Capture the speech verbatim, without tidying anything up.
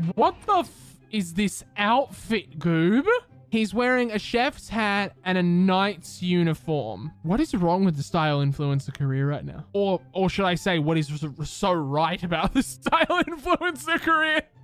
What the f is this outfit, Goob? He's wearing a chef's hat and a knight's uniform. What is wrong with the style influencer career right now? Or, or should I say, what is so right about the style influencer career?